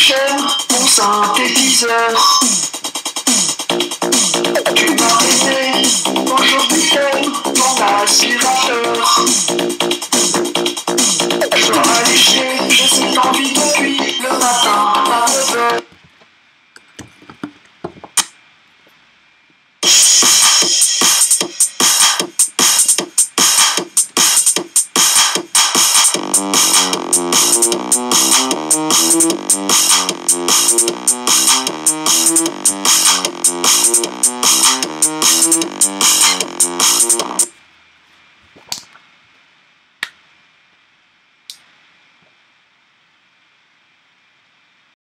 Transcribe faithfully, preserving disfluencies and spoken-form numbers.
j'aime mon synthétiseur. Tu m'as aidé quand je t'aime ton aspirateur. Je dois aller chier, j'ai cette envie depuis le matin à neuf heures. Thank you.